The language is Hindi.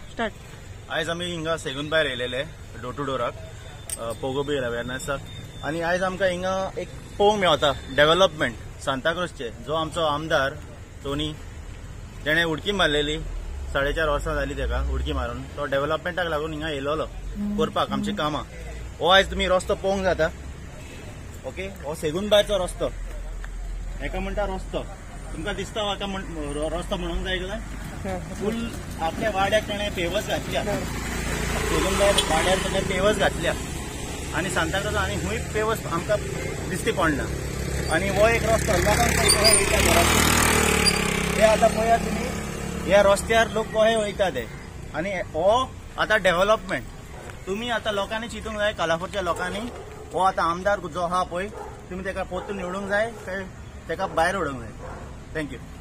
स्टार्ट. आयज आमी हिंगा सेगून भायर येयलेले डोर टू डोराक पोगो बील अवेरनेसाक आनी आयज आमकां हिंगा एक पळोवंक मेवता डेव्हलपमेंट सांताक्रूजचे जो आमचो आमदार टोनी तेणे उडकी मारलेली 4.5 वर्सां जाली तेका उडकी मारून तो डेव्हलपमेंटाक लागून हिंगा येयलोलो करपाक आमची कामां. हो आयज तुमी रस्तो पळोवंक जाता. ओके, हो सेगून भायरचो रस्तो हेका म्हणटा रस्तो. तुमकां दिसता हाका रस्तो म्हणूंक जाय काय फुल आपल्या वाड्याक ताणें पेवर्स घातल्या. सेगून भायर वाड्यार ताणें पेवर्स घातल्या आनी सांताक्रूज आनी खूंय पेवर्स आमकां दिसती पडना. आनी हो एक रस्तो लोकांक कशे वयता घरांत हे आतां पळयात तुमी. ह्या रस्त्यार लोक कशे वयता ते आनी हो आतां डेव्हलपमेंट. तुमी आतां लोकांनी चिंतूंक जाय कालापूरच्या लोकांनी हो आतां आमदार जो आहा पळय तुमी तेका परतून निवडूंक जाय काय तेका भायर उडोवंक जाय. थँक्यू.